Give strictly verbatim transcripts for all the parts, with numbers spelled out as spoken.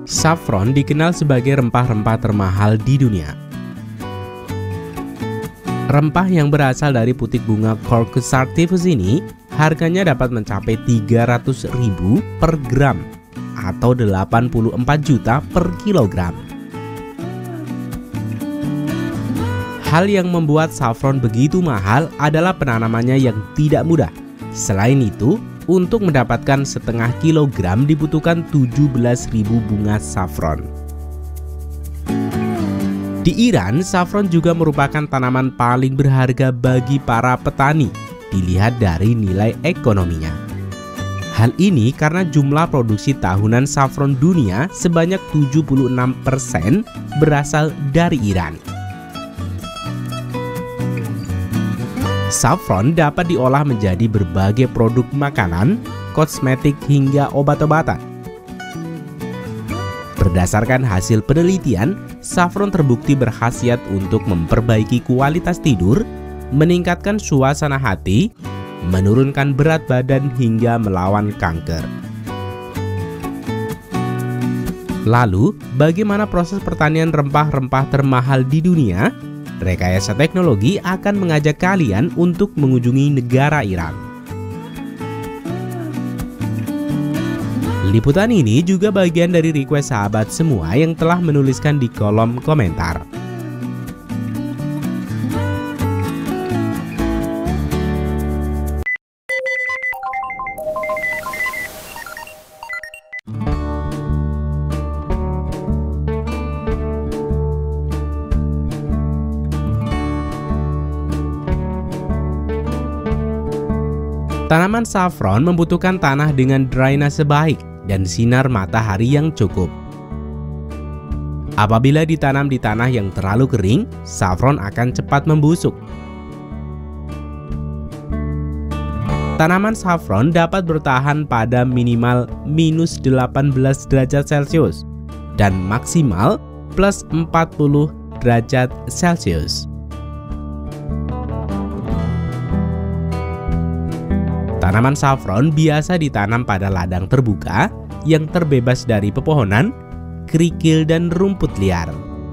Saffron dikenal sebagai rempah-rempah termahal di dunia. Rempah yang berasal dari putik bunga Quercus sativus ini harganya dapat mencapai tiga ratus ribu per gram atau delapan puluh empat juta per kilogram. Hal yang membuat saffron begitu mahal adalah penanamannya yang tidak mudah. Selain itu, untuk mendapatkan setengah kilogram dibutuhkan tujuh belas ribu bunga saffron. Di Iran, saffron juga merupakan tanaman paling berharga bagi para petani, dilihat dari nilai ekonominya. Hal ini karena jumlah produksi tahunan saffron dunia sebanyak tujuh puluh enam persen berasal dari Iran. Saffron dapat diolah menjadi berbagai produk makanan, kosmetik, hingga obat-obatan. Berdasarkan hasil penelitian, saffron terbukti berkhasiat untuk memperbaiki kualitas tidur, meningkatkan suasana hati, menurunkan berat badan, hingga melawan kanker. Lalu, bagaimana proses pertanian rempah-rempah termahal di dunia? Rekayasa Teknologi akan mengajak kalian untuk mengunjungi negara Iran. Liputan ini juga bagian dari request sahabat semua yang telah menuliskan di kolom komentar. Tanaman saffron membutuhkan tanah dengan drainase baik dan sinar matahari yang cukup. Apabila ditanam di tanah yang terlalu kering, saffron akan cepat membusuk. Tanaman saffron dapat bertahan pada minimal minus delapan belas derajat Celcius dan maksimal plus empat puluh derajat Celcius. Tanaman saffron biasa ditanam pada ladang terbuka yang terbebas dari pepohonan, kerikil, dan rumput liar.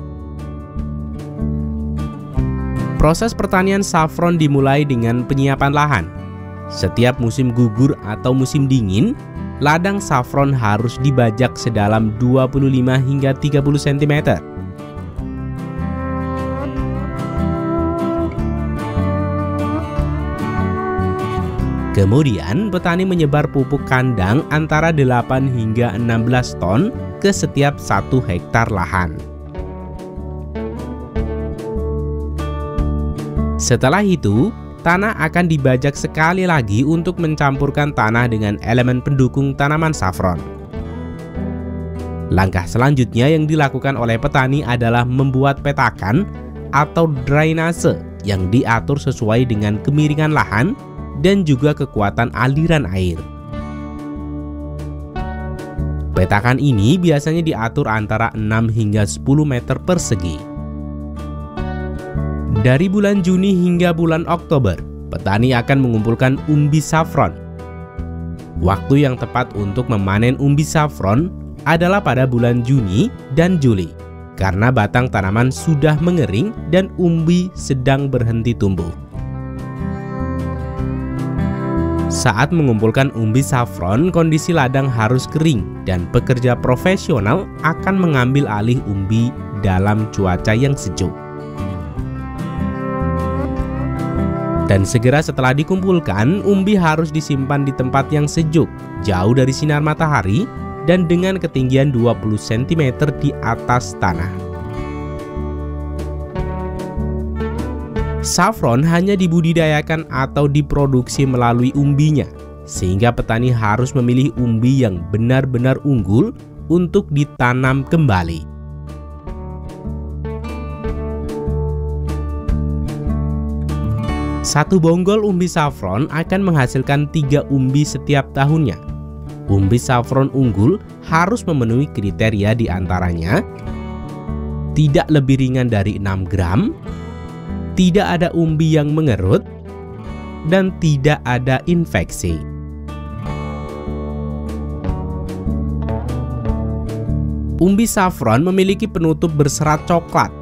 Proses pertanian saffron dimulai dengan penyiapan lahan. Setiap musim gugur atau musim dingin, ladang saffron harus dibajak sedalam dua puluh lima hingga tiga puluh sentimeter. Kemudian petani menyebar pupuk kandang antara delapan hingga enam belas ton ke setiap satu hektar lahan. Setelah itu, tanah akan dibajak sekali lagi untuk mencampurkan tanah dengan elemen pendukung tanaman saffron. Langkah selanjutnya yang dilakukan oleh petani adalah membuat petakan atau drainase yang diatur sesuai dengan kemiringan lahan dan juga kekuatan aliran air. Petakan ini biasanya diatur antara enam hingga sepuluh meter persegi. Dari bulan Juni hingga bulan Oktober, petani akan mengumpulkan umbi saffron. Waktu yang tepat untuk memanen umbi saffron adalah pada bulan Juni dan Juli, karena batang tanaman sudah mengering dan umbi sedang berhenti tumbuh. Saat mengumpulkan umbi saffron, kondisi ladang harus kering dan pekerja profesional akan mengambil alih umbi dalam cuaca yang sejuk. Dan segera setelah dikumpulkan, umbi harus disimpan di tempat yang sejuk, jauh dari sinar matahari, dan dengan ketinggian dua puluh sentimeter di atas tanah. Saffron hanya dibudidayakan atau diproduksi melalui umbinya, sehingga petani harus memilih umbi yang benar-benar unggul untuk ditanam kembali. Satu bonggol umbi saffron akan menghasilkan tiga umbi setiap tahunnya. Umbi saffron unggul harus memenuhi kriteria diantaranya: tidak lebih ringan dari enam gram, tidak ada umbi yang mengerut, dan tidak ada infeksi. Umbi saffron memiliki penutup berserat coklat.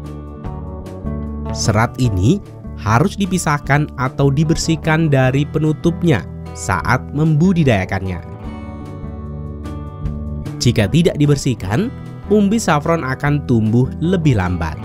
Serat ini harus dipisahkan atau dibersihkan dari penutupnya saat membudidayakannya. Jika tidak dibersihkan, umbi saffron akan tumbuh lebih lambat.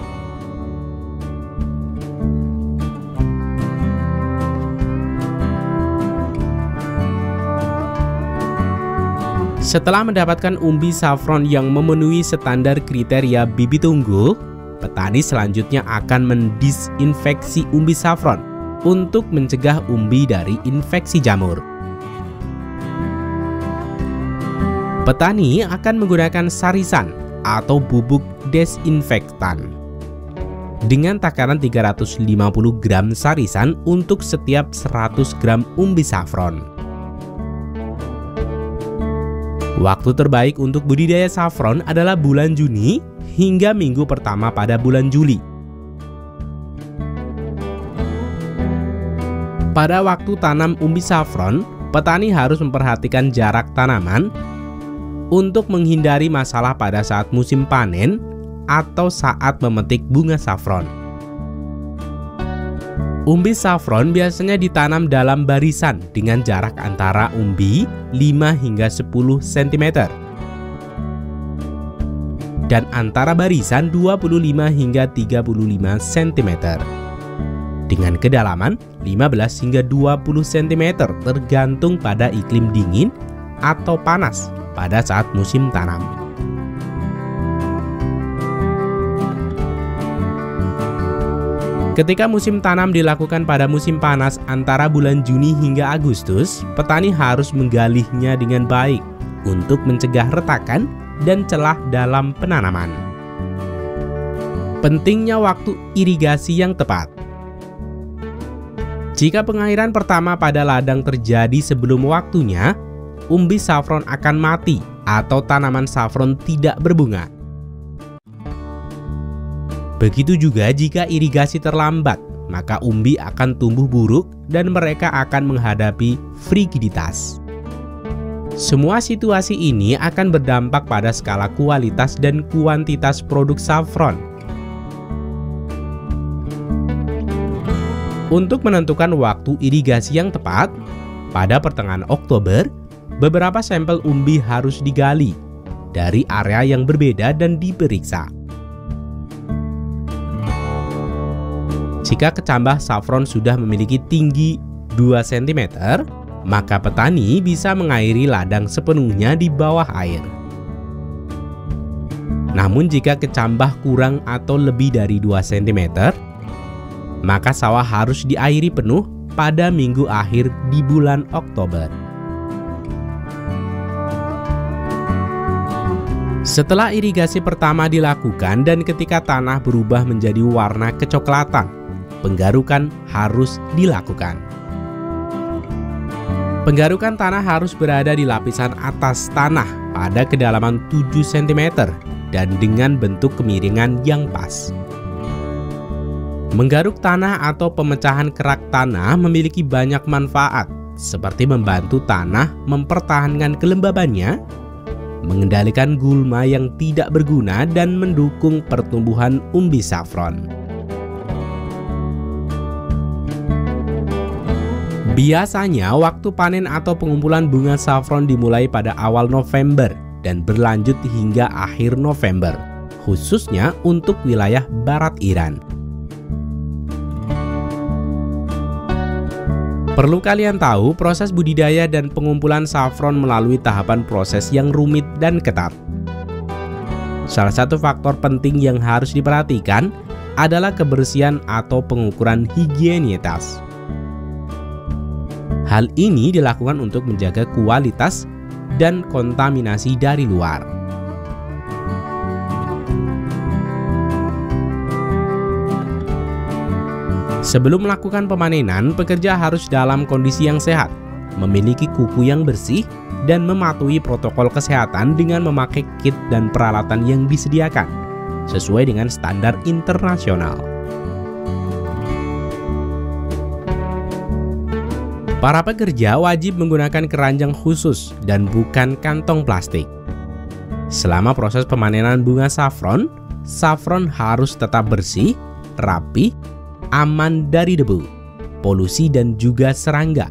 Setelah mendapatkan umbi saffron yang memenuhi standar kriteria bibit unggul, petani selanjutnya akan mendisinfeksi umbi saffron untuk mencegah umbi dari infeksi jamur. Petani akan menggunakan sarisan atau bubuk desinfektan dengan takaran tiga ratus lima puluh gram sarisan untuk setiap seratus gram umbi saffron. Waktu terbaik untuk budidaya saffron adalah bulan Juni hingga minggu pertama pada bulan Juli. Pada waktu tanam umbi saffron, petani harus memperhatikan jarak tanaman untuk menghindari masalah pada saat musim panen atau saat memetik bunga saffron. Umbi saffron biasanya ditanam dalam barisan dengan jarak antara umbi lima hingga sepuluh sentimeter dan antara barisan dua puluh lima hingga tiga puluh lima sentimeter dengan kedalaman lima belas hingga dua puluh sentimeter tergantung pada iklim dingin atau panas pada saat musim tanam. Ketika musim tanam dilakukan pada musim panas antara bulan Juni hingga Agustus, petani harus menggalihnya dengan baik untuk mencegah retakan dan celah dalam penanaman. Pentingnya waktu irigasi yang tepat. Jika pengairan pertama pada ladang terjadi sebelum waktunya, umbi saffron akan mati atau tanaman saffron tidak berbunga. Begitu juga jika irigasi terlambat, maka umbi akan tumbuh buruk dan mereka akan menghadapi frigiditas. Semua situasi ini akan berdampak pada skala kualitas dan kuantitas produk saffron. Untuk menentukan waktu irigasi yang tepat, pada pertengahan Oktober, beberapa sampel umbi harus digali dari area yang berbeda dan diperiksa. Jika kecambah saffron sudah memiliki tinggi dua sentimeter, maka petani bisa mengairi ladang sepenuhnya di bawah air. Namun jika kecambah kurang atau lebih dari dua sentimeter, maka sawah harus diairi penuh pada minggu akhir di bulan Oktober. Setelah irigasi pertama dilakukan dan ketika tanah berubah menjadi warna kecoklatan, penggarukan harus dilakukan. Penggarukan tanah harus berada di lapisan atas tanah pada kedalaman tujuh sentimeter dan dengan bentuk kemiringan yang pas. Menggaruk tanah atau pemecahan kerak tanah memiliki banyak manfaat, seperti membantu tanah mempertahankan kelembabannya, mengendalikan gulma yang tidak berguna, dan mendukung pertumbuhan umbi saffron. Biasanya waktu panen atau pengumpulan bunga saffron dimulai pada awal November dan berlanjut hingga akhir November, khususnya untuk wilayah barat Iran. Perlu kalian tahu, proses budidaya dan pengumpulan saffron melalui tahapan proses yang rumit dan ketat. Salah satu faktor penting yang harus diperhatikan adalah kebersihan atau pengukuran higienitas. Hal ini dilakukan untuk menjaga kualitas dan kontaminasi dari luar. Sebelum melakukan pemanenan, pekerja harus dalam kondisi yang sehat, memiliki kuku yang bersih, dan mematuhi protokol kesehatan dengan memakai kit dan peralatan yang disediakan, sesuai dengan standar internasional. Para pekerja wajib menggunakan keranjang khusus dan bukan kantong plastik. Selama proses pemanenan bunga saffron, saffron harus tetap bersih, rapi, aman dari debu, polusi, dan juga serangga.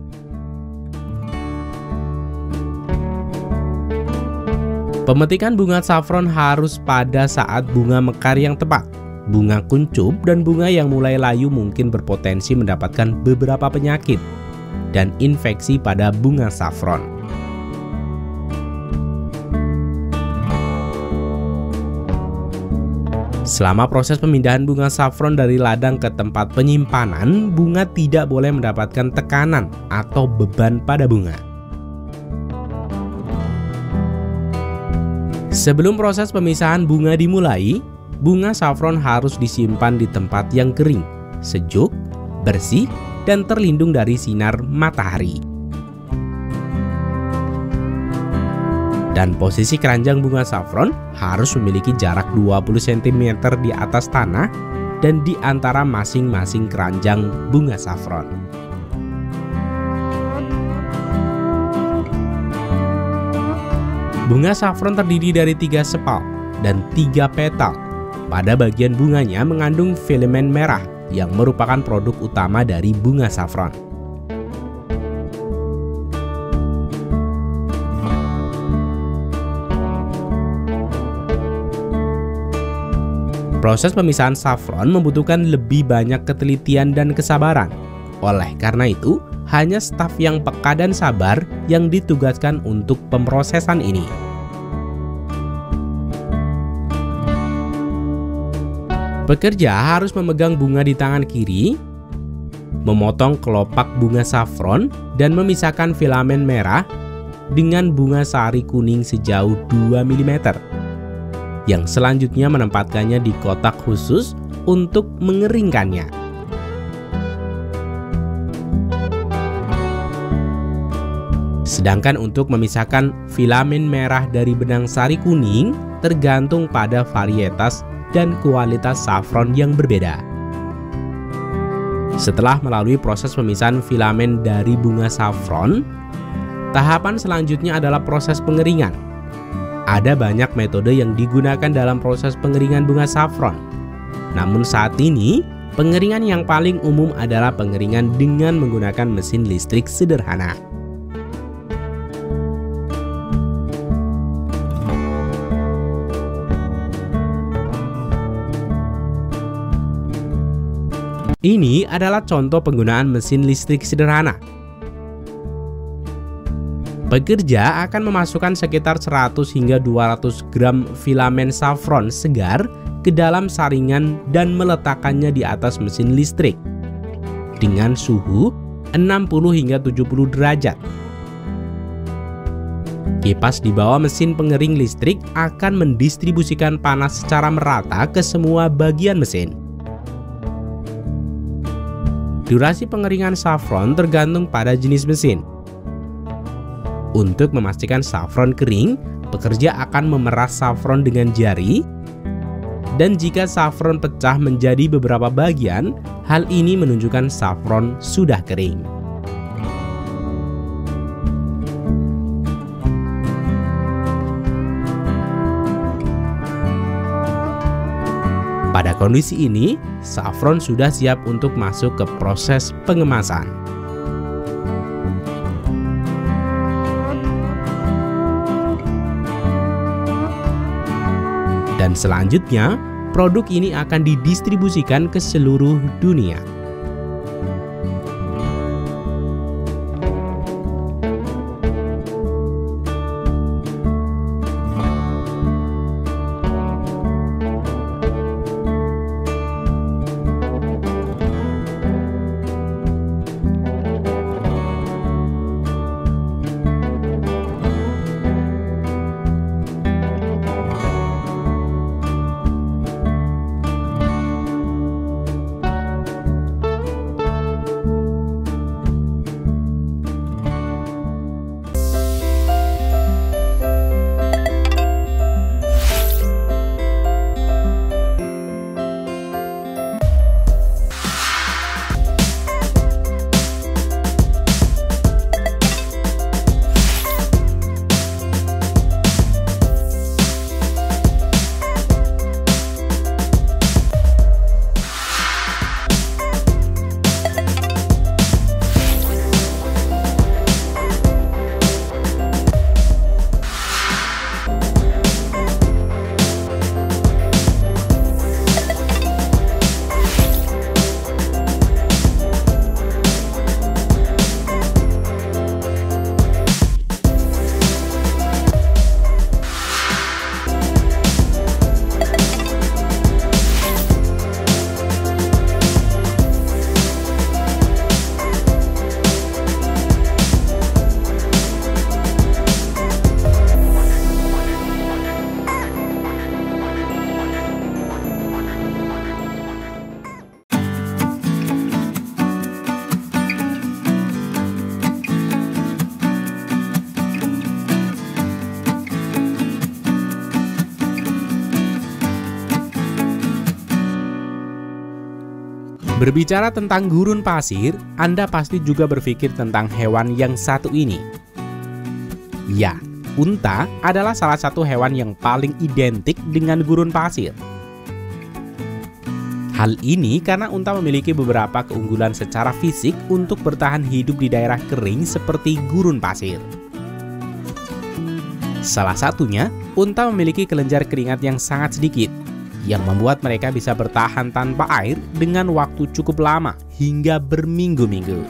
Pemetikan bunga saffron harus pada saat bunga mekar yang tepat. Bunga kuncup dan bunga yang mulai layu mungkin berpotensi mendapatkan beberapa penyakit dan infeksi pada bunga saffron. Selama proses pemindahan bunga saffron dari ladang ke tempat penyimpanan, bunga tidak boleh mendapatkan tekanan atau beban pada bunga. Sebelum proses pemisahan bunga dimulai, bunga saffron harus disimpan di tempat yang kering, sejuk, bersih, dan terlindung dari sinar matahari. Dan posisi keranjang bunga saffron harus memiliki jarak dua puluh sentimeter di atas tanah dan di antara masing-masing keranjang bunga saffron. Bunga saffron terdiri dari tiga sepal dan tiga petal. Pada bagian bunganya mengandung filamen merah yang merupakan produk utama dari bunga saffron. Proses pemisahan saffron membutuhkan lebih banyak ketelitian dan kesabaran. Oleh karena itu, hanya staf yang peka dan sabar yang ditugaskan untuk pemrosesan ini. Pekerja harus memegang bunga di tangan kiri, memotong kelopak bunga saffron, dan memisahkan filamen merah dengan bunga sari kuning sejauh dua milimeter. Yang selanjutnya menempatkannya di kotak khusus untuk mengeringkannya. Sedangkan untuk memisahkan filamen merah dari benang sari kuning tergantung pada varietas dan kualitas saffron yang berbeda. Setelah melalui proses pemisahan filamen dari bunga saffron, tahapan selanjutnya adalah proses pengeringan. Ada banyak metode yang digunakan dalam proses pengeringan bunga saffron. Namun saat ini, pengeringan yang paling umum adalah pengeringan dengan menggunakan mesin listrik sederhana. Ini adalah contoh penggunaan mesin listrik sederhana. Pekerja akan memasukkan sekitar seratus hingga dua ratus gram filamen saffron segar ke dalam saringan dan meletakkannya di atas mesin listrik dengan suhu enam puluh hingga tujuh puluh derajat. Kipas di bawah mesin pengering listrik akan mendistribusikan panas secara merata ke semua bagian mesin. Durasi pengeringan saffron tergantung pada jenis mesin. Untuk memastikan saffron kering, pekerja akan memeras saffron dengan jari, dan jika saffron pecah menjadi beberapa bagian, hal ini menunjukkan saffron sudah kering. Pada kondisi ini, saffron sudah siap untuk masuk ke proses pengemasan. Dan selanjutnya, produk ini akan didistribusikan ke seluruh dunia. Berbicara tentang gurun pasir, Anda pasti juga berpikir tentang hewan yang satu ini. Ya, unta adalah salah satu hewan yang paling identik dengan gurun pasir. Hal ini karena unta memiliki beberapa keunggulan secara fisik untuk bertahan hidup di daerah kering seperti gurun pasir. Salah satunya, unta memiliki kelenjar keringat yang sangat sedikit, yang membuat mereka bisa bertahan tanpa air dengan waktu cukup lama hingga berminggu-minggu.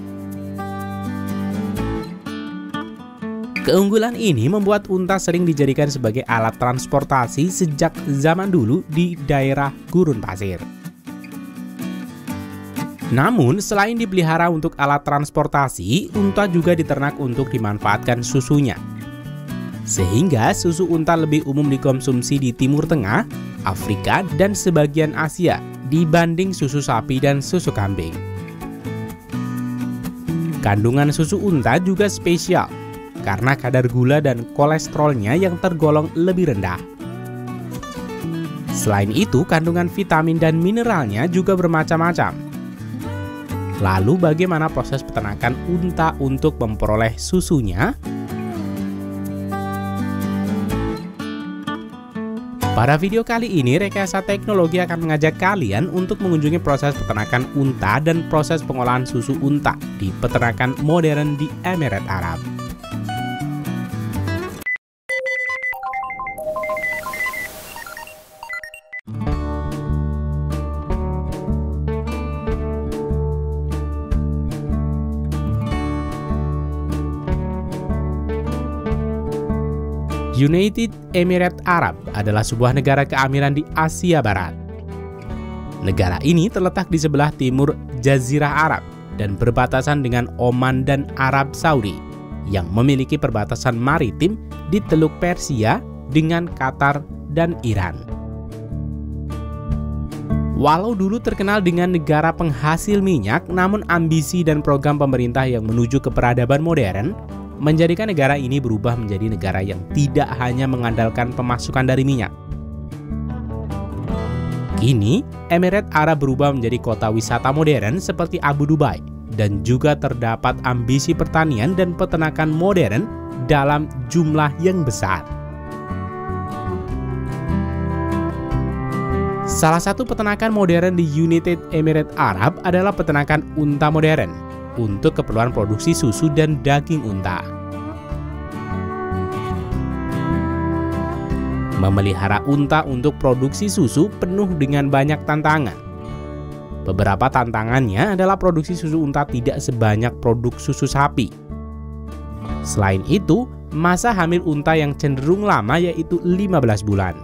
Keunggulan ini membuat unta sering dijadikan sebagai alat transportasi sejak zaman dulu di daerah gurun pasir. Namun, selain dipelihara untuk alat transportasi, unta juga diternak untuk dimanfaatkan susunya. Sehingga susu unta lebih umum dikonsumsi di Timur Tengah, Afrika, dan sebagian Asia dibanding susu sapi dan susu kambing. Kandungan susu unta juga spesial karena kadar gula dan kolesterolnya yang tergolong lebih rendah. Selain itu, kandungan vitamin dan mineralnya juga bermacam-macam. Lalu bagaimana proses peternakan unta untuk memperoleh susunya? Pada video kali ini, Rekayasa Teknologi akan mengajak kalian untuk mengunjungi proses peternakan unta dan proses pengolahan susu unta di peternakan modern di Emirat Arab. United Emirates Arab adalah sebuah negara keamiran di Asia Barat. Negara ini terletak di sebelah timur Jazirah Arab dan berbatasan dengan Oman dan Arab Saudi yang memiliki perbatasan maritim di Teluk Persia dengan Qatar dan Iran. Walau dulu terkenal dengan negara penghasil minyak, namun ambisi dan program pemerintah yang menuju ke peradaban modern menjadikan negara ini berubah menjadi negara yang tidak hanya mengandalkan pemasukan dari minyak. Kini, Emirat Arab berubah menjadi kota wisata modern seperti Abu Dhabi, dan juga terdapat ambisi pertanian dan peternakan modern dalam jumlah yang besar. Salah satu peternakan modern di United Emirates Arab adalah peternakan unta modern untuk keperluan produksi susu dan daging unta. Memelihara unta untuk produksi susu penuh dengan banyak tantangan. Beberapa tantangannya adalah produksi susu unta tidak sebanyak produk susu sapi. Selain itu, masa hamil unta yang cenderung lama yaitu lima belas bulan.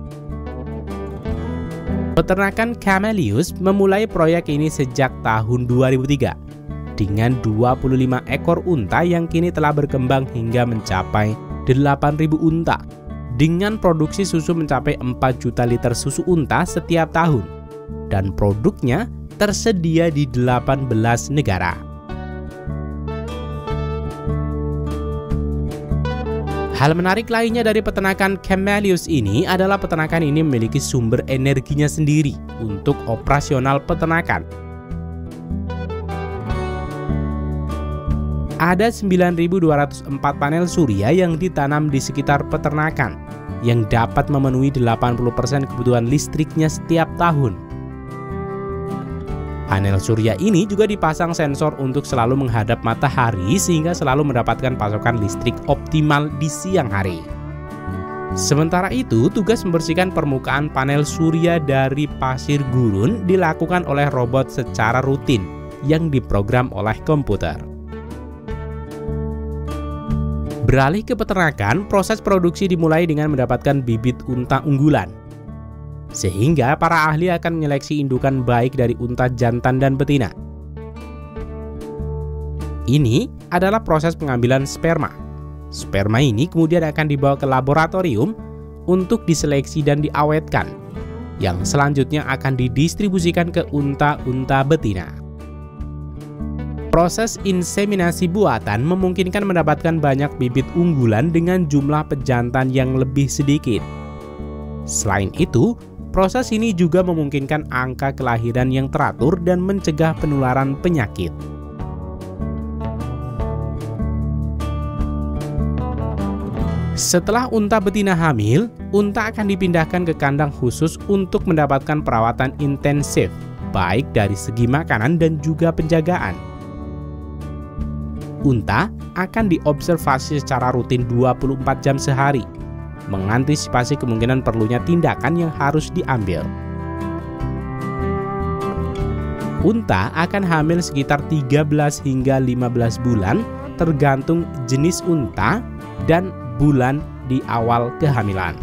Peternakan Camelius memulai proyek ini sejak tahun dua ribu tiga. Dengan dua puluh lima ekor unta yang kini telah berkembang hingga mencapai delapan ribu unta, dengan produksi susu mencapai empat juta liter susu unta setiap tahun, dan produknya tersedia di delapan belas negara. Hal menarik lainnya dari peternakan Camelius ini adalah peternakan ini memiliki sumber energinya sendiri untuk operasional peternakan. Ada sembilan ribu dua ratus empat panel surya yang ditanam di sekitar peternakan, yang dapat memenuhi delapan puluh persen kebutuhan listriknya setiap tahun. Panel surya ini juga dipasang sensor untuk selalu menghadap matahari sehingga selalu mendapatkan pasokan listrik optimal di siang hari. Sementara itu, tugas membersihkan permukaan panel surya dari pasir gurun dilakukan oleh robot secara rutin yang diprogram oleh komputer. Beralih ke peternakan, proses produksi dimulai dengan mendapatkan bibit unta unggulan. Sehingga para ahli akan menyeleksi indukan baik dari unta jantan dan betina. Ini adalah proses pengambilan sperma. Sperma ini kemudian akan dibawa ke laboratorium untuk diseleksi dan diawetkan, yang selanjutnya akan didistribusikan ke unta-unta betina. Proses inseminasi buatan memungkinkan mendapatkan banyak bibit unggulan dengan jumlah pejantan yang lebih sedikit. Selain itu, Proses ini juga memungkinkan angka kelahiran yang teratur dan mencegah penularan penyakit. Setelah unta betina hamil, unta akan dipindahkan ke kandang khusus untuk mendapatkan perawatan intensif, baik dari segi makanan dan juga penjagaan. Unta akan diobservasi secara rutin dua puluh empat jam sehari, mengantisipasi kemungkinan perlunya tindakan yang harus diambil. Unta akan hamil sekitar tiga belas hingga lima belas bulan, tergantung jenis unta dan bulan di awal kehamilan.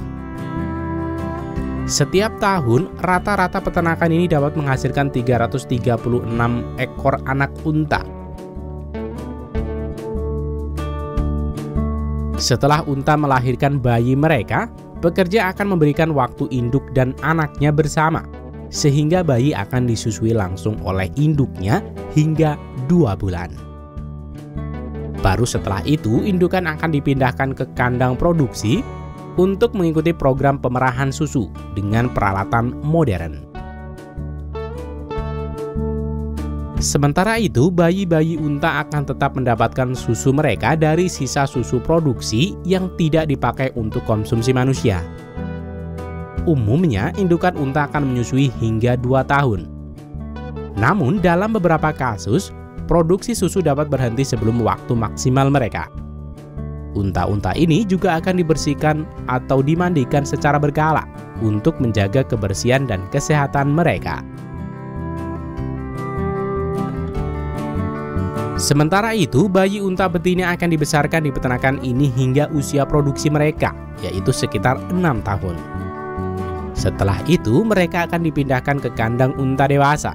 Setiap tahun, rata-rata peternakan ini dapat menghasilkan tiga ratus tiga puluh enam ekor anak unta. Setelah unta melahirkan bayi mereka, pekerja akan memberikan waktu induk dan anaknya bersama, sehingga bayi akan disusui langsung oleh induknya hingga dua bulan. Baru setelah itu, indukan akan dipindahkan ke kandang produksi untuk mengikuti program pemerahan susu dengan peralatan modern. Sementara itu, bayi-bayi unta akan tetap mendapatkan susu mereka dari sisa susu produksi yang tidak dipakai untuk konsumsi manusia. Umumnya, indukan unta akan menyusui hingga dua tahun. Namun, dalam beberapa kasus, produksi susu dapat berhenti sebelum waktu maksimal mereka. Unta-unta ini juga akan dibersihkan atau dimandikan secara berkala untuk menjaga kebersihan dan kesehatan mereka. Sementara itu, bayi unta betina akan dibesarkan di peternakan ini hingga usia produksi mereka, yaitu sekitar enam tahun. Setelah itu, mereka akan dipindahkan ke kandang unta dewasa.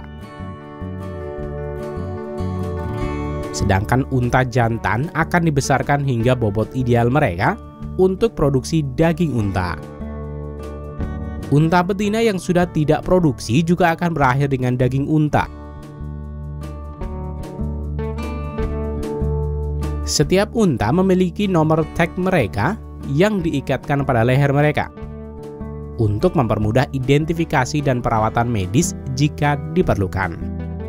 Sedangkan unta jantan akan dibesarkan hingga bobot ideal mereka untuk produksi daging unta. Unta betina yang sudah tidak produksi juga akan berakhir dengan daging unta. Setiap unta memiliki nomor tag mereka yang diikatkan pada leher mereka untuk mempermudah identifikasi dan perawatan medis jika diperlukan.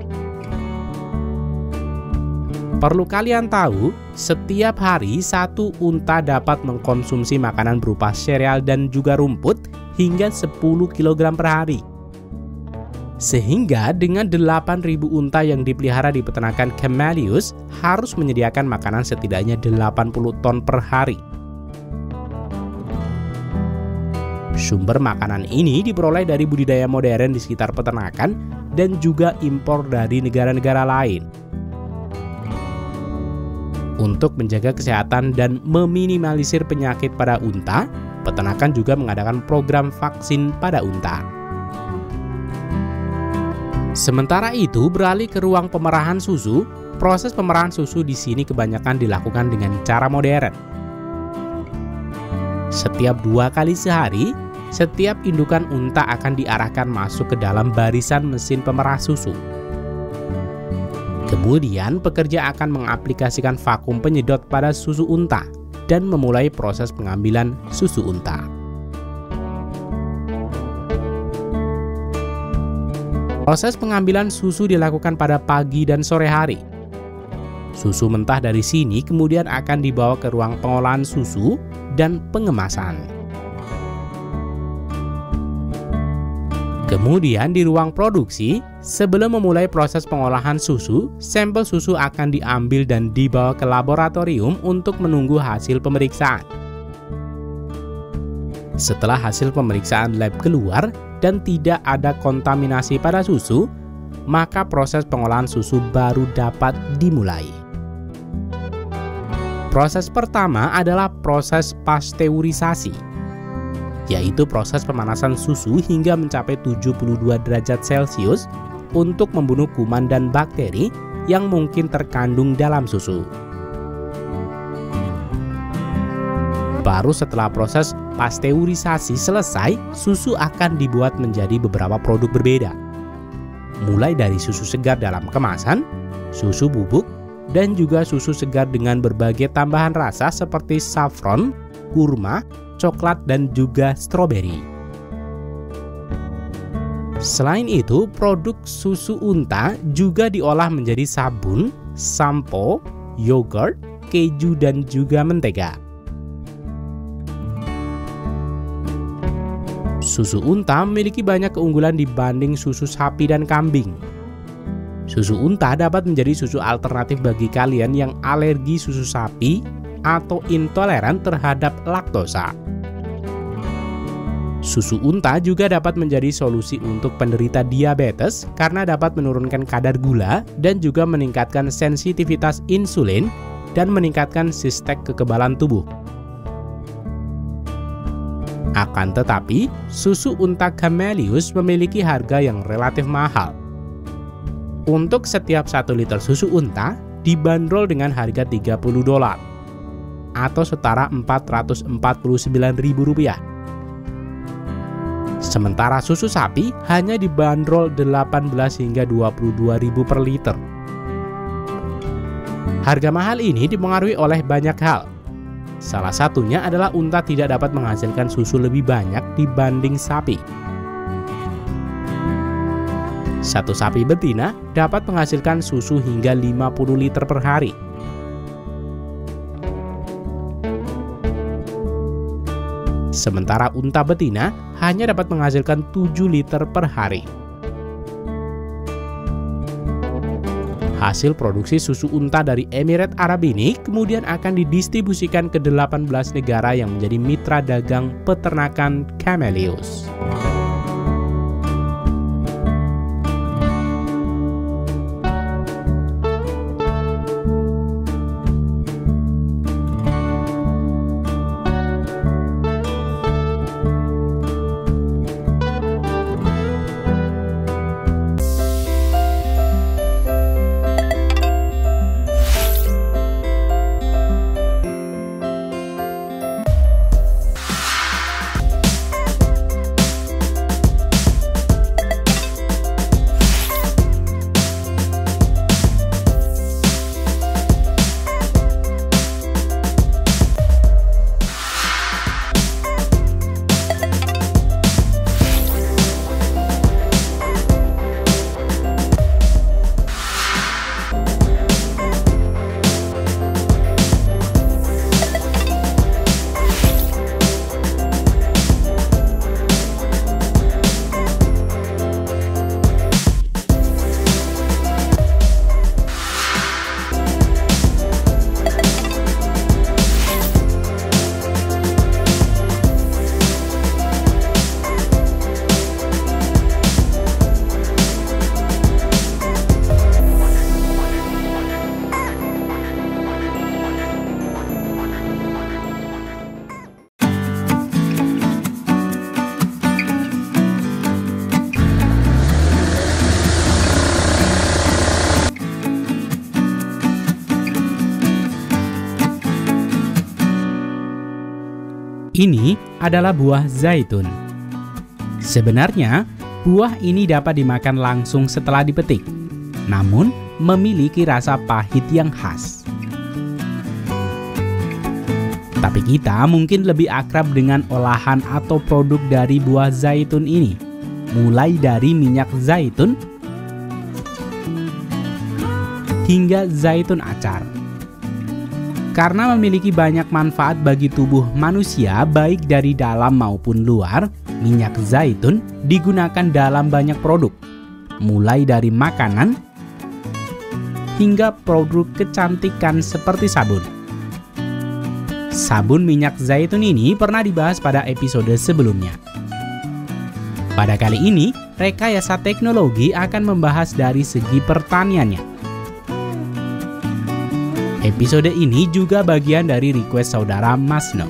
Perlu kalian tahu, setiap hari satu unta dapat mengkonsumsi makanan berupa sereal dan juga rumput hingga sepuluh kilogram per hari. Sehingga dengan delapan ribu unta yang dipelihara di peternakan Camelius harus menyediakan makanan setidaknya delapan puluh ton per hari. Sumber makanan ini diperoleh dari budidaya modern di sekitar peternakan dan juga impor dari negara-negara lain. Untuk menjaga kesehatan dan meminimalisir penyakit pada unta, peternakan juga mengadakan program vaksin pada unta. Sementara itu, beralih ke ruang pemerahan susu, proses pemerahan susu di sini kebanyakan dilakukan dengan cara modern. Setiap dua kali sehari, setiap indukan unta akan diarahkan masuk ke dalam barisan mesin pemerah susu. Kemudian pekerja akan mengaplikasikan vakum penyedot pada susu unta dan memulai proses pengambilan susu unta. Proses pengambilan susu dilakukan pada pagi dan sore hari. Susu mentah dari sini kemudian akan dibawa ke ruang pengolahan susu dan pengemasan. Kemudian di ruang produksi, sebelum memulai proses pengolahan susu, sampel susu akan diambil dan dibawa ke laboratorium untuk menunggu hasil pemeriksaan. Setelah hasil pemeriksaan lab keluar dan tidak ada kontaminasi pada susu, maka proses pengolahan susu baru dapat dimulai. Proses pertama adalah proses pasteurisasi, yaitu proses pemanasan susu hingga mencapai tujuh puluh dua derajat Celcius untuk membunuh kuman dan bakteri yang mungkin terkandung dalam susu. Baru setelah proses pasteurisasi selesai, susu akan dibuat menjadi beberapa produk berbeda. Mulai dari susu segar dalam kemasan, susu bubuk, dan juga susu segar dengan berbagai tambahan rasa seperti saffron, kurma, coklat, dan juga stroberi. Selain itu, produk susu unta juga diolah menjadi sabun, sampo, yogurt, keju, dan juga mentega. Susu unta memiliki banyak keunggulan dibanding susu sapi dan kambing. Susu unta dapat menjadi susu alternatif bagi kalian yang alergi susu sapi atau intoleran terhadap laktosa. Susu unta juga dapat menjadi solusi untuk penderita diabetes karena dapat menurunkan kadar gula dan juga meningkatkan sensitivitas insulin dan meningkatkan sistem kekebalan tubuh. Akan tetapi, susu unta Camelius memiliki harga yang relatif mahal. Untuk setiap satu liter susu unta dibanderol dengan harga tiga puluh dolar atau setara empat ratus empat puluh sembilan ribu rupiah. Sementara susu sapi hanya dibanderol delapan belas hingga dua puluh dua ribu per liter. Harga mahal ini dipengaruhi oleh banyak hal. Salah satunya adalah unta tidak dapat menghasilkan susu lebih banyak dibanding sapi. Satu sapi betina dapat menghasilkan susu hingga lima puluh liter per hari. Sementara unta betina hanya dapat menghasilkan tujuh liter per hari. Hasil produksi susu unta dari Emirat Arab ini kemudian akan didistribusikan ke delapan belas negara yang menjadi mitra dagang peternakan Camelius. Ini adalah buah zaitun. Sebenarnya, buah ini dapat dimakan langsung setelah dipetik, namun memiliki rasa pahit yang khas. Tapi kita mungkin lebih akrab dengan olahan atau produk dari buah zaitun ini, mulai dari minyak zaitun hingga zaitun acar. Karena memiliki banyak manfaat bagi tubuh manusia baik dari dalam maupun luar, minyak zaitun digunakan dalam banyak produk, mulai dari makanan hingga produk kecantikan seperti sabun. Sabun minyak zaitun ini pernah dibahas pada episode sebelumnya. Pada kali ini, Rekayasa Teknologi akan membahas dari segi pertaniannya. Episode ini juga bagian dari request saudara Masno.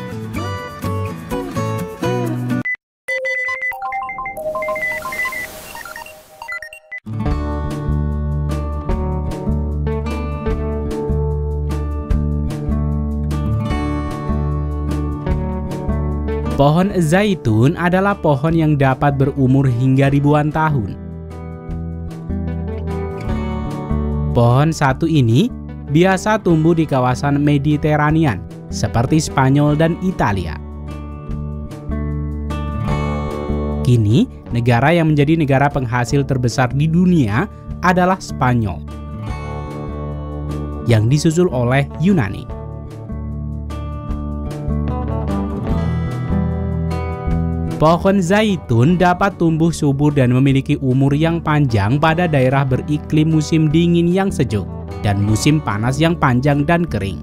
Pohon zaitun adalah pohon yang dapat berumur hingga ribuan tahun. Pohon satu ini biasa tumbuh di kawasan Mediterranean seperti Spanyol dan Italia. Kini, negara yang menjadi negara penghasil terbesar di dunia adalah Spanyol, yang disusul oleh Yunani. Pohon zaitun dapat tumbuh subur dan memiliki umur yang panjang pada daerah beriklim musim dingin yang sejuk dan musim panas yang panjang dan kering.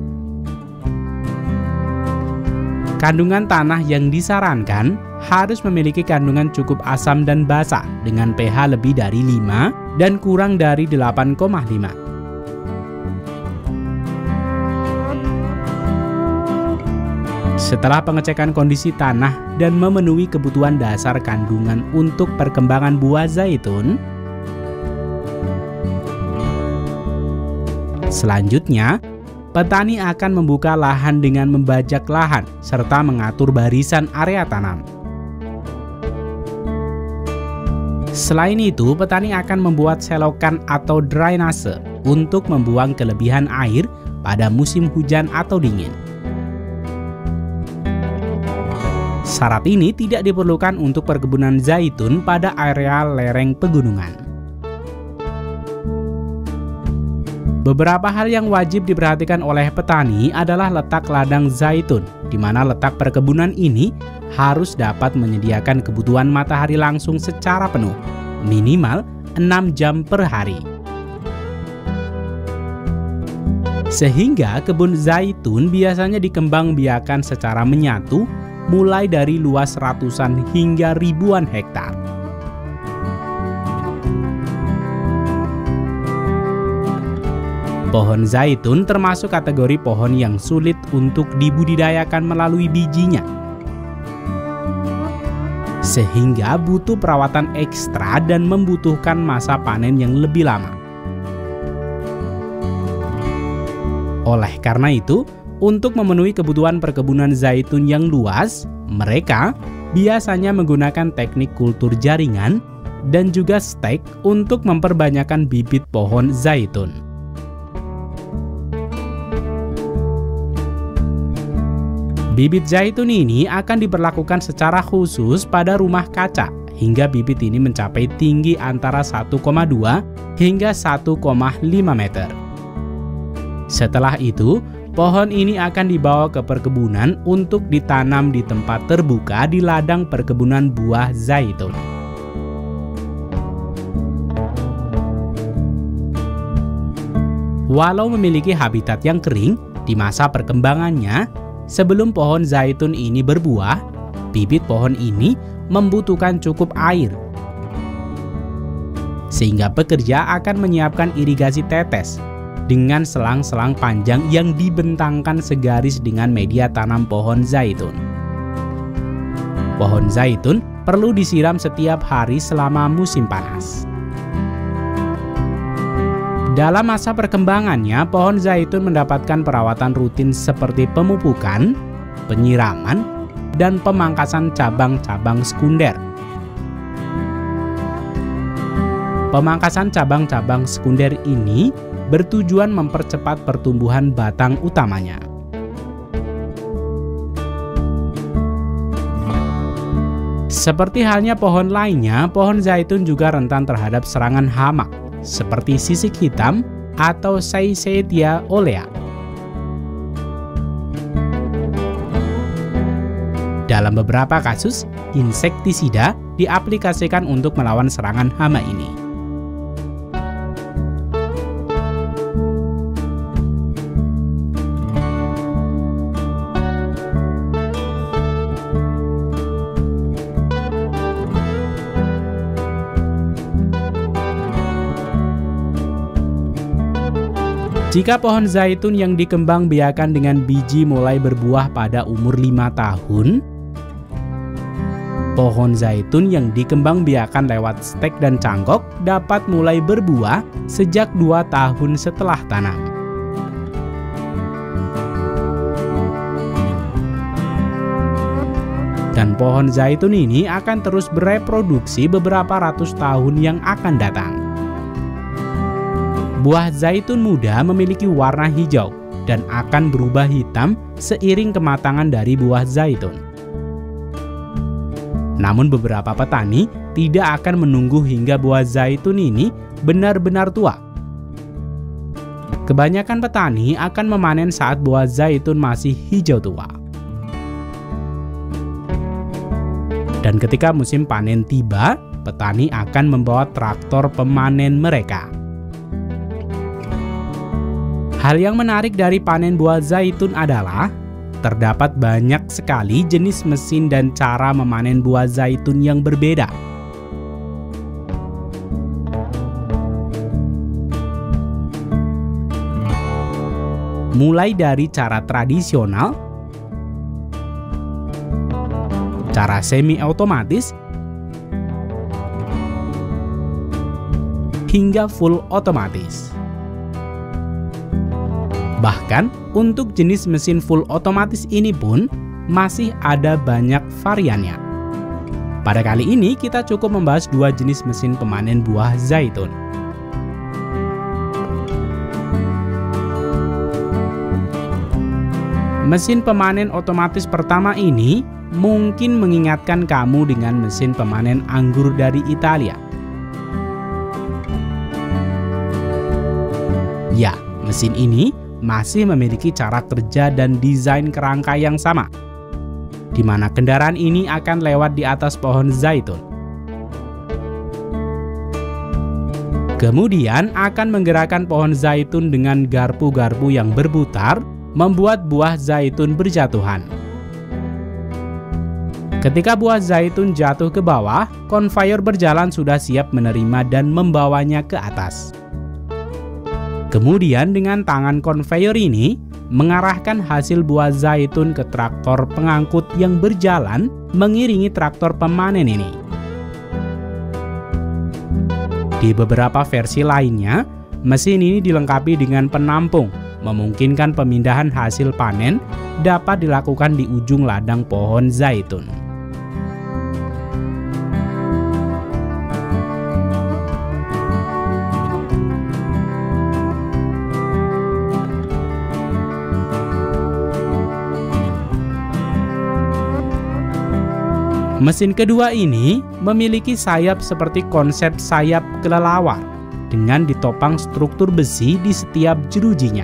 Kandungan tanah yang disarankan harus memiliki kandungan cukup asam dan basa dengan pH lebih dari lima dan kurang dari delapan koma lima. Setelah pengecekan kondisi tanah dan memenuhi kebutuhan dasar kandungan untuk perkembangan buah zaitun, selanjutnya, petani akan membuka lahan dengan membajak lahan serta mengatur barisan area tanam. Selain itu, petani akan membuat selokan atau drainase untuk membuang kelebihan air pada musim hujan atau dingin. Syarat ini tidak diperlukan untuk perkebunan zaitun pada area lereng pegunungan. Beberapa hal yang wajib diperhatikan oleh petani adalah letak ladang zaitun, di mana letak perkebunan ini harus dapat menyediakan kebutuhan matahari langsung secara penuh, minimal enam jam per hari. Sehingga kebun zaitun biasanya dikembangbiakan secara menyatu, mulai dari luas ratusan hingga ribuan hektar. Pohon zaitun termasuk kategori pohon yang sulit untuk dibudidayakan melalui bijinya, sehingga butuh perawatan ekstra dan membutuhkan masa panen yang lebih lama. Oleh karena itu, untuk memenuhi kebutuhan perkebunan zaitun yang luas, mereka biasanya menggunakan teknik kultur jaringan dan juga stek untuk memperbanyakkan bibit pohon zaitun. Bibit zaitun ini akan diberlakukan secara khusus pada rumah kaca hingga bibit ini mencapai tinggi antara satu koma dua hingga satu koma lima meter. Setelah itu, pohon ini akan dibawa ke perkebunan untuk ditanam di tempat terbuka di ladang perkebunan buah zaitun. Walau memiliki habitat yang kering, di masa perkembangannya, sebelum pohon zaitun ini berbuah, bibit pohon ini membutuhkan cukup air. Sehingga pekerja akan menyiapkan irigasi tetes dengan selang-selang panjang yang dibentangkan segaris dengan media tanam pohon zaitun. Pohon zaitun perlu disiram setiap hari selama musim panas. Dalam masa perkembangannya, pohon zaitun mendapatkan perawatan rutin seperti pemupukan, penyiraman, dan pemangkasan cabang-cabang sekunder. Pemangkasan cabang-cabang sekunder ini bertujuan mempercepat pertumbuhan batang utamanya. Seperti halnya pohon lainnya, pohon zaitun juga rentan terhadap serangan hama, seperti sisik hitam atau Seissetia olea. Dalam beberapa kasus, insektisida diaplikasikan untuk melawan serangan hama ini. Jika pohon zaitun yang dikembangbiakan dengan biji mulai berbuah pada umur lima tahun, pohon zaitun yang dikembangbiakan lewat stek dan cangkok dapat mulai berbuah sejak dua tahun setelah tanam. Dan pohon zaitun ini akan terus bereproduksi beberapa ratus tahun yang akan datang. Buah zaitun muda memiliki warna hijau dan akan berubah hitam seiring kematangan dari buah zaitun. Namun beberapa petani tidak akan menunggu hingga buah zaitun ini benar-benar tua. Kebanyakan petani akan memanen saat buah zaitun masih hijau tua. Dan ketika musim panen tiba, petani akan membawa traktor pemanen mereka. Hal yang menarik dari panen buah zaitun adalah terdapat banyak sekali jenis mesin dan cara memanen buah zaitun yang berbeda. Mulai dari cara tradisional, cara semi-otomatis, hingga full otomatis. Bahkan, untuk jenis mesin full otomatis ini pun masih ada banyak variannya. Pada kali ini kita cukup membahas dua jenis mesin pemanen buah zaitun. Mesin pemanen otomatis pertama ini mungkin mengingatkan kamu dengan mesin pemanen anggur dari Italia. Ya, mesin ini masih memiliki cara kerja dan desain kerangka yang sama, di mana kendaraan ini akan lewat di atas pohon zaitun. Kemudian akan menggerakkan pohon zaitun dengan garpu-garpu yang berputar, membuat buah zaitun berjatuhan. Ketika buah zaitun jatuh ke bawah, konveyor berjalan sudah siap menerima dan membawanya ke atas. Kemudian dengan tangan konveyor ini mengarahkan hasil buah zaitun ke traktor pengangkut yang berjalan mengiringi traktor pemanen ini. Di beberapa versi lainnya, mesin ini dilengkapi dengan penampung, memungkinkan pemindahan hasil panen dapat dilakukan di ujung ladang pohon zaitun. Mesin kedua ini memiliki sayap seperti konsep sayap kelelawar dengan ditopang struktur besi di setiap jerujinya.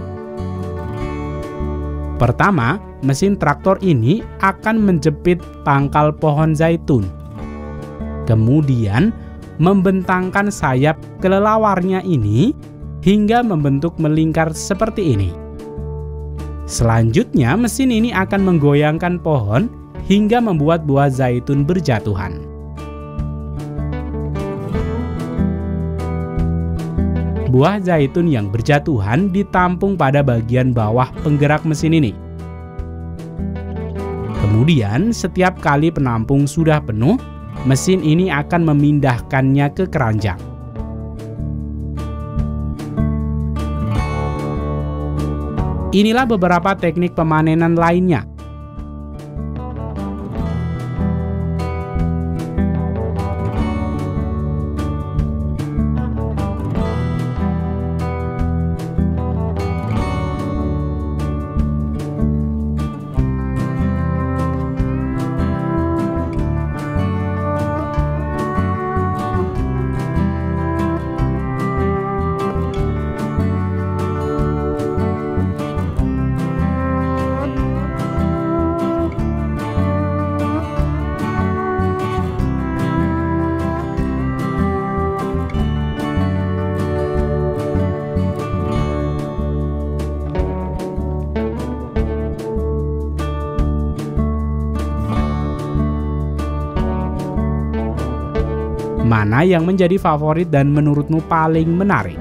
Pertama, mesin traktor ini akan menjepit pangkal pohon zaitun. Kemudian, membentangkan sayap kelelawarnya ini hingga membentuk melingkar seperti ini. Selanjutnya, mesin ini akan menggoyangkan pohon hingga membuat buah zaitun berjatuhan. Buah zaitun yang berjatuhan ditampung pada bagian bawah penggerak mesin ini. Kemudian, setiap kali penampung sudah penuh, mesin ini akan memindahkannya ke keranjang. Inilah beberapa teknik pemanenan lainnya. Mana yang menjadi favorit dan menurutmu paling menarik?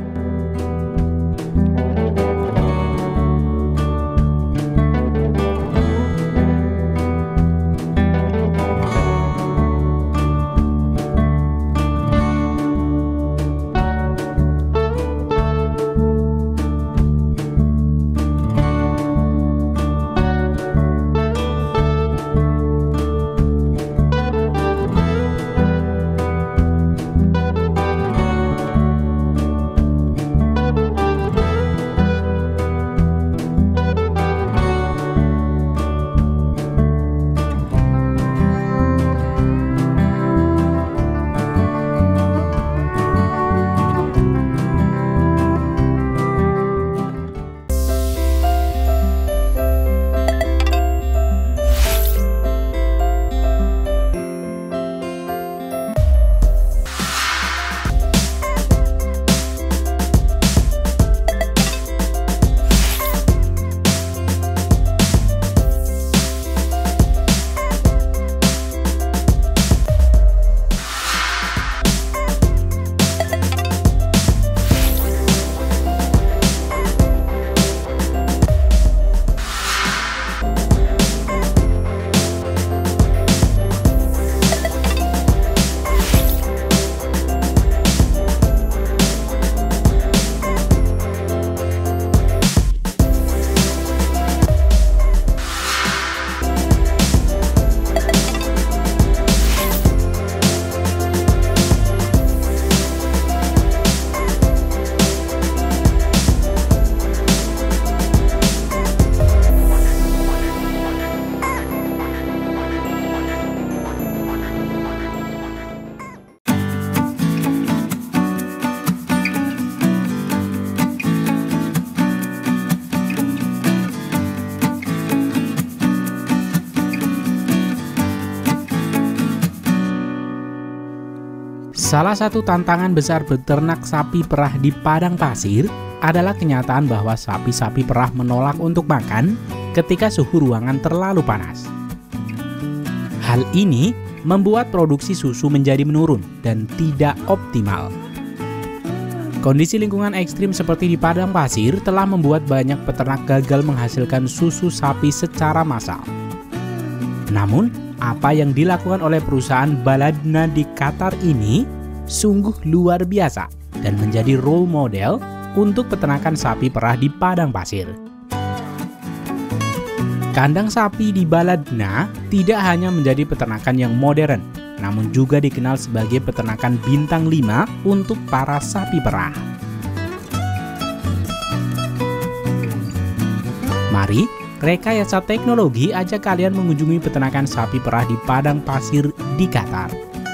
Salah satu tantangan besar beternak sapi perah di padang pasir adalah kenyataan bahwa sapi-sapi perah menolak untuk makan ketika suhu ruangan terlalu panas. Hal ini membuat produksi susu menjadi menurun dan tidak optimal. Kondisi lingkungan ekstrim seperti di padang pasir telah membuat banyak peternak gagal menghasilkan susu sapi secara massal. Namun, apa yang dilakukan oleh perusahaan Baladna di Qatar ini sungguh luar biasa dan menjadi role model untuk peternakan sapi perah di padang pasir. Kandang sapi di Baladna tidak hanya menjadi peternakan yang modern, namun juga dikenal sebagai peternakan bintang lima untuk para sapi perah. Mari, rekayasa teknologi ajak kalian mengunjungi peternakan sapi perah di padang pasir di Qatar.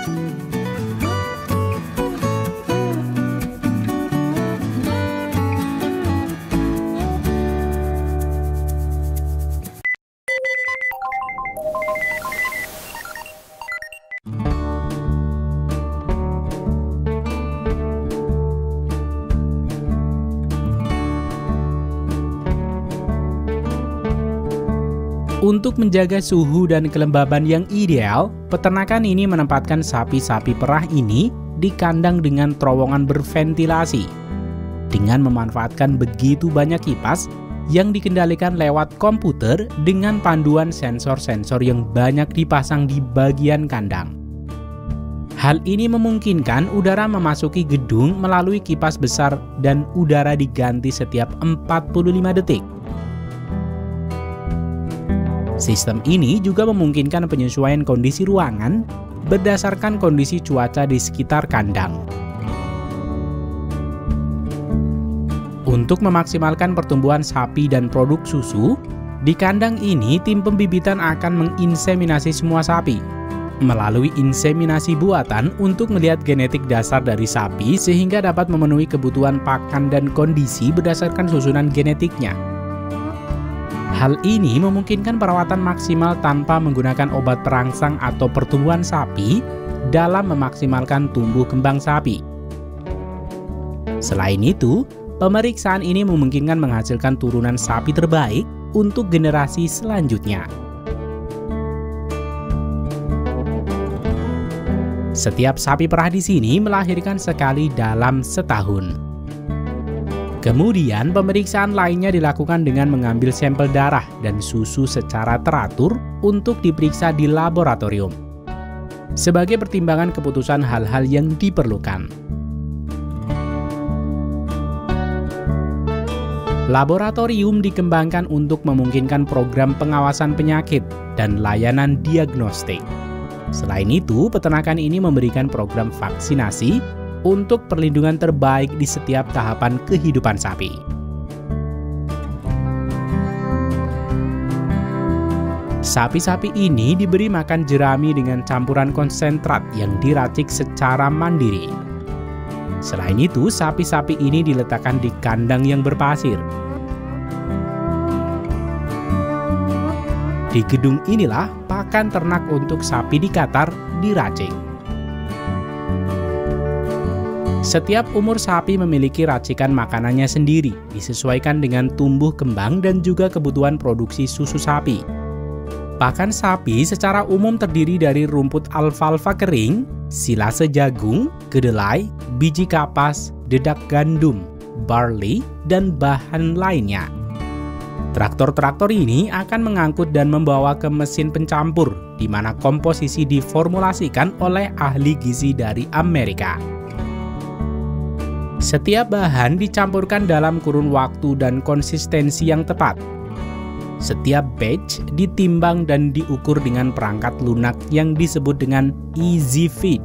Untuk menjaga suhu dan kelembaban yang ideal, peternakan ini menempatkan sapi-sapi perah ini di kandang dengan terowongan berventilasi. Dengan memanfaatkan begitu banyak kipas yang dikendalikan lewat komputer dengan panduan sensor-sensor yang banyak dipasang di bagian kandang. Hal ini memungkinkan udara memasuki gedung melalui kipas besar dan udara diganti setiap empat puluh lima detik. Sistem ini juga memungkinkan penyesuaian kondisi ruangan berdasarkan kondisi cuaca di sekitar kandang. Untuk memaksimalkan pertumbuhan sapi dan produk susu, di kandang ini tim pembibitan akan menginseminasi semua sapi melalui inseminasi buatan untuk melihat genetik dasar dari sapi sehingga dapat memenuhi kebutuhan pakan dan kondisi berdasarkan susunan genetiknya. Hal ini memungkinkan perawatan maksimal tanpa menggunakan obat perangsang atau pertumbuhan sapi dalam memaksimalkan tumbuh kembang sapi. Selain itu, pemeriksaan ini memungkinkan menghasilkan turunan sapi terbaik untuk generasi selanjutnya. Setiap sapi perah di sini melahirkan sekali dalam setahun. Kemudian pemeriksaan lainnya dilakukan dengan mengambil sampel darah dan susu secara teratur untuk diperiksa di laboratorium sebagai pertimbangan keputusan hal-hal yang diperlukan. Laboratorium dikembangkan untuk memungkinkan program pengawasan penyakit dan layanan diagnostik. Selain itu, peternakan ini memberikan program vaksinasi untuk perlindungan terbaik di setiap tahapan kehidupan sapi. Sapi-sapi ini diberi makan jerami dengan campuran konsentrat yang diracik secara mandiri. Selain itu, sapi-sapi ini diletakkan di kandang yang berpasir. Di gedung inilah pakan ternak untuk sapi di Qatar diracik. Setiap umur sapi memiliki racikan makanannya sendiri, disesuaikan dengan tumbuh kembang dan juga kebutuhan produksi susu sapi. Pakan sapi secara umum terdiri dari rumput alfalfa kering, silase jagung, kedelai, biji kapas, dedak gandum, barley, dan bahan lainnya. Traktor-traktor ini akan mengangkut dan membawa ke mesin pencampur, di mana komposisi diformulasikan oleh ahli gizi dari Amerika. Setiap bahan dicampurkan dalam kurun waktu dan konsistensi yang tepat. Setiap batch ditimbang dan diukur dengan perangkat lunak yang disebut dengan easy feed.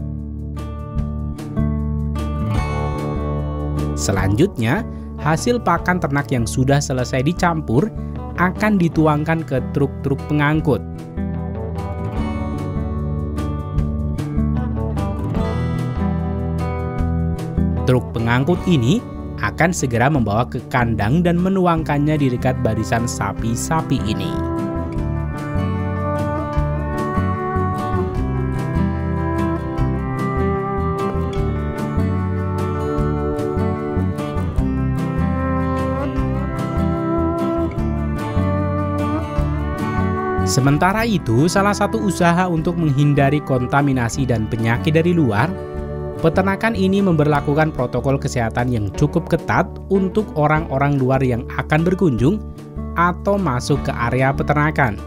Selanjutnya, hasil pakan ternak yang sudah selesai dicampur akan dituangkan ke truk-truk pengangkut. Truk pengangkut ini akan segera membawa ke kandang dan menuangkannya di dekat barisan sapi-sapi ini. Sementara itu, salah satu usaha untuk menghindari kontaminasi dan penyakit dari luar, peternakan ini memberlakukan protokol kesehatan yang cukup ketat untuk orang-orang luar yang akan berkunjung atau masuk ke area peternakan.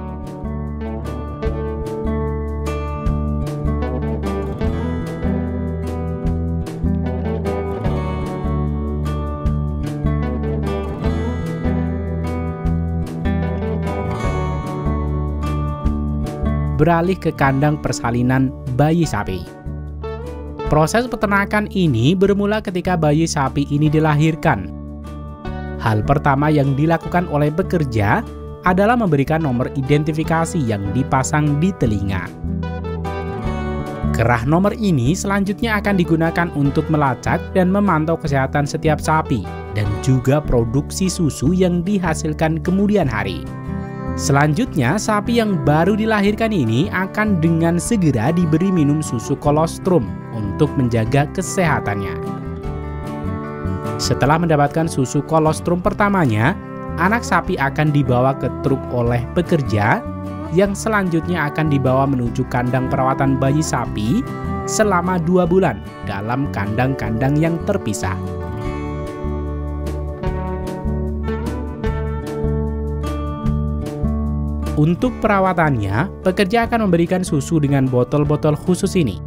Beralih ke kandang persalinan bayi sapi. Proses peternakan ini bermula ketika bayi sapi ini dilahirkan. Hal pertama yang dilakukan oleh pekerja adalah memberikan nomor identifikasi yang dipasang di telinga. Kerah nomor ini selanjutnya akan digunakan untuk melacak dan memantau kesehatan setiap sapi dan juga produksi susu yang dihasilkan kemudian hari. Selanjutnya, sapi yang baru dilahirkan ini akan dengan segera diberi minum susu kolostrum untuk menjaga kesehatannya. Setelah mendapatkan susu kolostrum pertamanya, anak sapi akan dibawa ke truk oleh pekerja yang selanjutnya akan dibawa menuju kandang perawatan bayi sapi selama dua bulan dalam kandang-kandang yang terpisah. Untuk perawatannya, pekerja akan memberikan susu dengan botol-botol khusus ini.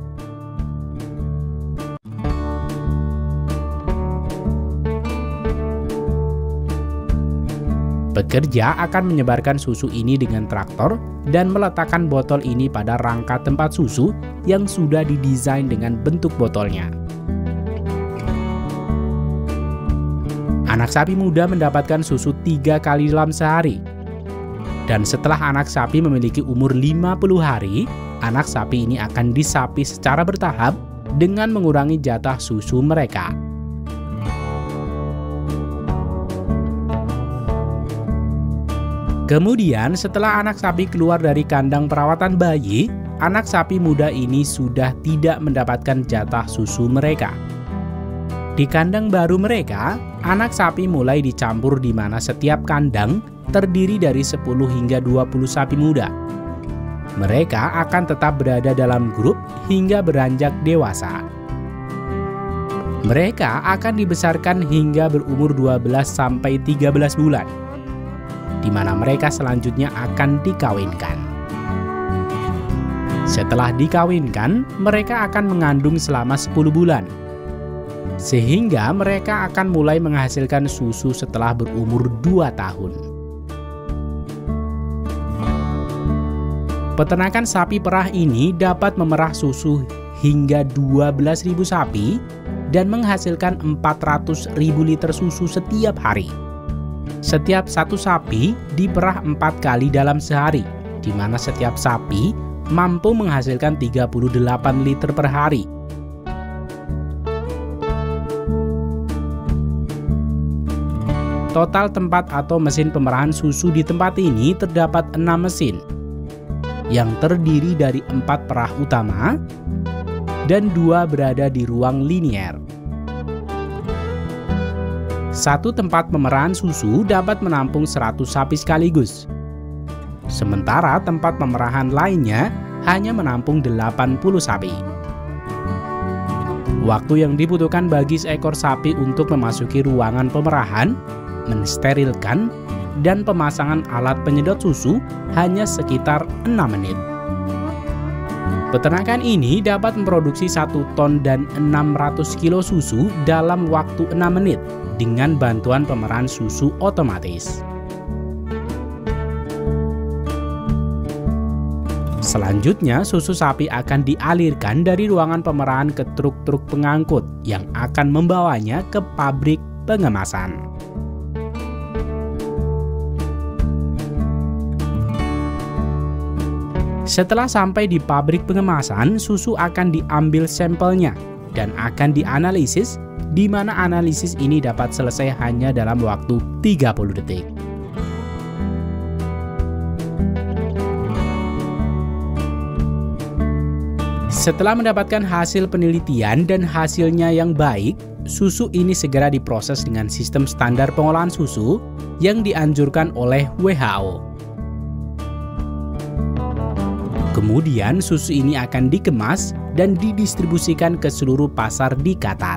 Pekerja akan menyebarkan susu ini dengan traktor dan meletakkan botol ini pada rangka tempat susu yang sudah didesain dengan bentuk botolnya. Anak sapi muda mendapatkan susu tiga kali dalam sehari. Dan setelah anak sapi memiliki umur lima puluh hari, anak sapi ini akan disapi secara bertahap dengan mengurangi jatah susu mereka. Kemudian setelah anak sapi keluar dari kandang perawatan bayi, anak sapi muda ini sudah tidak mendapatkan jatah susu mereka. Di kandang baru mereka, anak sapi mulai dicampur di mana setiap kandang terdiri dari sepuluh hingga dua puluh sapi muda. Mereka akan tetap berada dalam grup hingga beranjak dewasa. Mereka akan dibesarkan hingga berumur dua belas sampai tiga belas bulan, di mana mereka selanjutnya akan dikawinkan. Setelah dikawinkan, mereka akan mengandung selama sepuluh bulan. Sehingga mereka akan mulai menghasilkan susu setelah berumur dua tahun. Peternakan sapi perah ini dapat memerah susu hingga dua belas ribu sapi dan menghasilkan empat ratus ribu liter susu setiap hari. Setiap satu sapi diperah empat kali dalam sehari, di mana setiap sapi mampu menghasilkan tiga puluh delapan liter per hari. Total tempat atau mesin pemerahan susu di tempat ini terdapat enam mesin, yang terdiri dari empat perah utama dan dua berada di ruang linier. Satu tempat pemerahan susu dapat menampung seratus sapi sekaligus. Sementara tempat pemerahan lainnya hanya menampung delapan puluh sapi. Waktu yang dibutuhkan bagi seekor sapi untuk memasuki ruangan pemerahan, mensterilkan, dan pemasangan alat penyedot susu hanya sekitar enam menit. Peternakan ini dapat memproduksi satu ton dan enam ratus kilo susu dalam waktu enam menit dengan bantuan pemerahan susu otomatis. Selanjutnya, susu sapi akan dialirkan dari ruangan pemerahan ke truk-truk pengangkut yang akan membawanya ke pabrik pengemasan. Setelah sampai di pabrik pengemasan, susu akan diambil sampelnya dan akan dianalisis, di mana analisis ini dapat selesai hanya dalam waktu tiga puluh detik. Setelah mendapatkan hasil penelitian dan hasilnya yang baik, susu ini segera diproses dengan sistem standar pengolahan susu yang dianjurkan oleh W H O. Kemudian susu ini akan dikemas dan didistribusikan ke seluruh pasar di Qatar.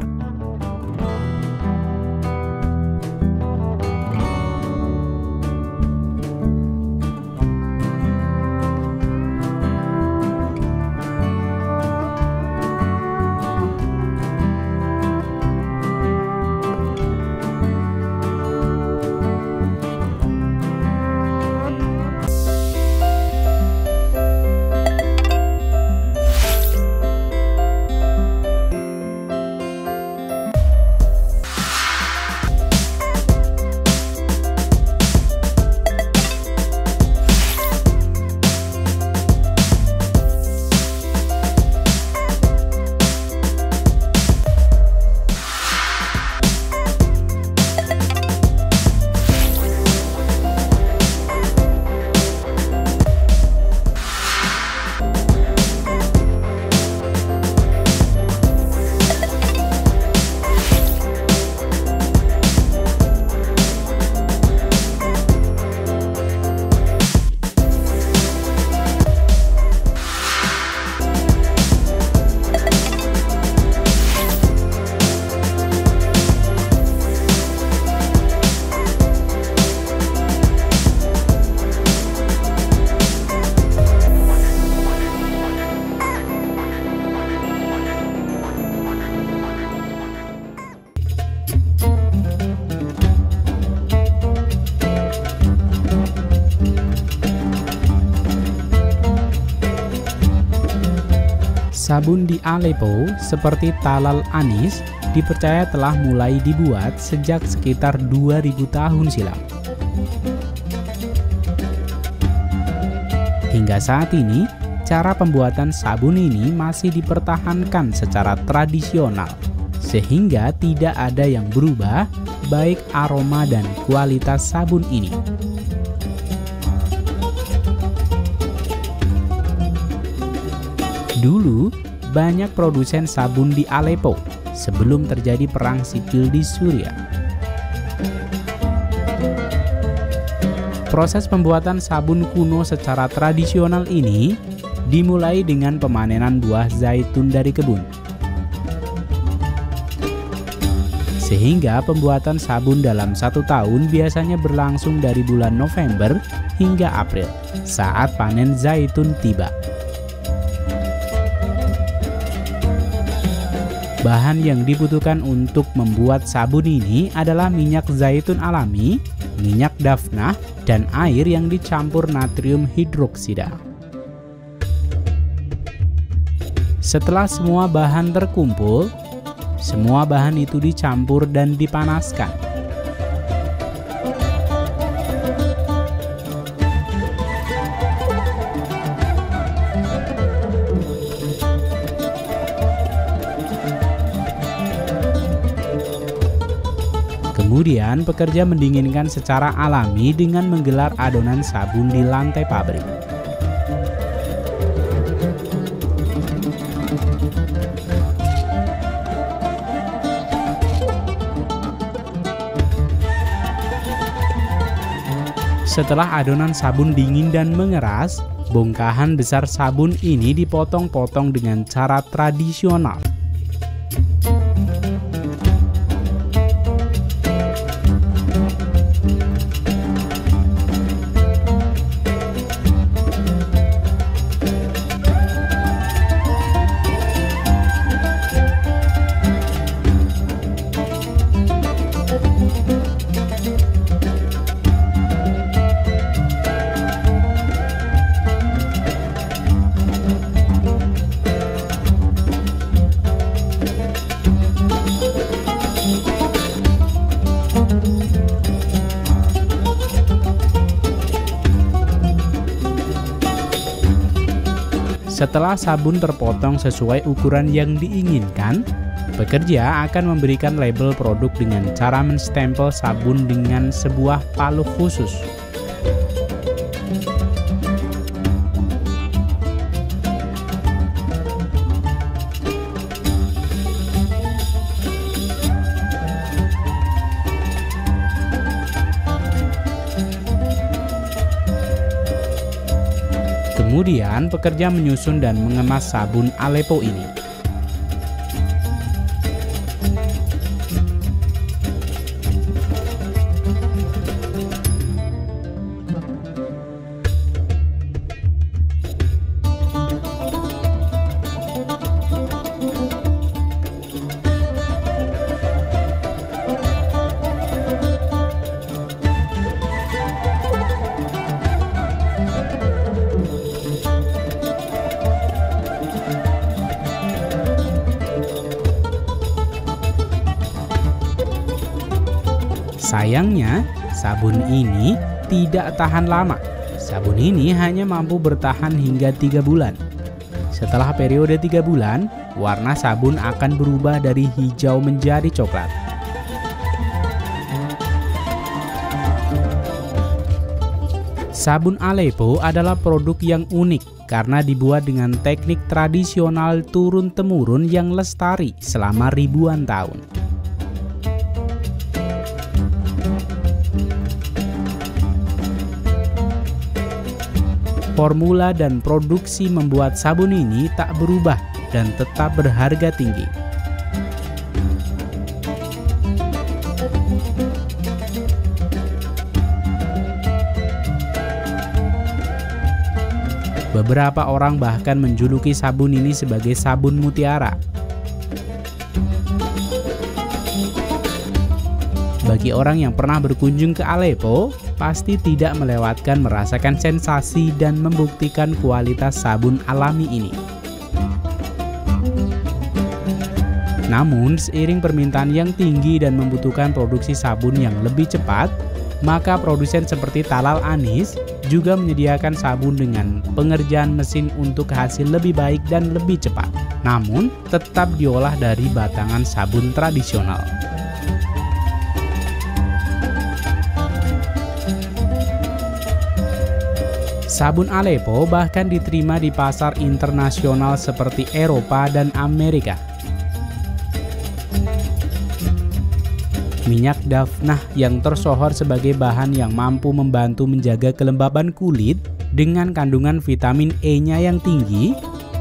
Sabun di Aleppo seperti Talal Anis dipercaya telah mulai dibuat sejak sekitar dua ribu tahun silam. Hingga saat ini, cara pembuatan sabun ini masih dipertahankan secara tradisional, sehingga tidak ada yang berubah baik aroma dan kualitas sabun ini. Dulu, banyak produsen sabun di Aleppo sebelum terjadi perang sipil di Suriah. Proses pembuatan sabun kuno secara tradisional ini dimulai dengan pemanenan buah zaitun dari kebun. Sehingga pembuatan sabun dalam satu tahun biasanya berlangsung dari bulan November hingga April saat panen zaitun tiba. Bahan yang dibutuhkan untuk membuat sabun ini adalah minyak zaitun alami, minyak dafnah, dan air yang dicampur natrium hidroksida. Setelah semua bahan terkumpul, semua bahan itu dicampur dan dipanaskan. Kemudian pekerja mendinginkan secara alami dengan menggelar adonan sabun di lantai pabrik. Setelah adonan sabun dingin dan mengeras, bongkahan besar sabun ini dipotong-potong dengan cara tradisional. Setelah sabun terpotong sesuai ukuran yang diinginkan, pekerja akan memberikan label produk dengan cara menstempel sabun dengan sebuah palu khusus. Kemudian pekerja menyusun dan mengemas sabun Aleppo ini. Sayangnya, sabun ini tidak tahan lama. Sabun ini hanya mampu bertahan hingga tiga bulan. Setelah periode tiga bulan, warna sabun akan berubah dari hijau menjadi coklat. Sabun Aleppo adalah produk yang unik karena dibuat dengan teknik tradisional turun-temurun yang lestari selama ribuan tahun. Formula dan produksi membuat sabun ini tak berubah dan tetap berharga tinggi. Beberapa orang bahkan menjuluki sabun ini sebagai sabun mutiara. Bagi orang yang pernah berkunjung ke Aleppo, pasti tidak melewatkan merasakan sensasi dan membuktikan kualitas sabun alami ini. Namun, seiring permintaan yang tinggi dan membutuhkan produksi sabun yang lebih cepat, maka produsen seperti Talal Anis juga menyediakan sabun dengan pengerjaan mesin untuk hasil lebih baik dan lebih cepat. Namun, tetap diolah dari batangan sabun tradisional. Sabun Aleppo bahkan diterima di pasar internasional seperti Eropa dan Amerika. Minyak dafnah yang tersohor sebagai bahan yang mampu membantu menjaga kelembaban kulit dengan kandungan vitamin E-nya yang tinggi,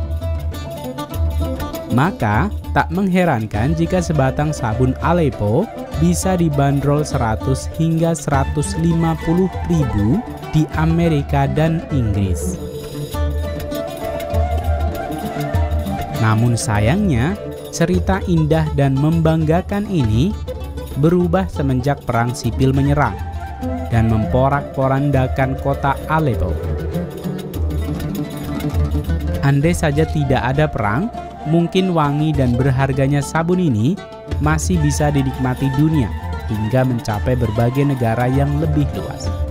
maka tak mengherankan jika sebatang sabun Aleppo bisa dibanderol seratus hingga seratus lima puluh ribu di Amerika dan Inggris. Namun sayangnya, cerita indah dan membanggakan ini berubah semenjak perang sipil menyerang dan memporak-porandakan kota Aleppo. Andai saja tidak ada perang, mungkin wangi dan berharganya sabun ini masih bisa dinikmati dunia hingga mencapai berbagai negara yang lebih luas.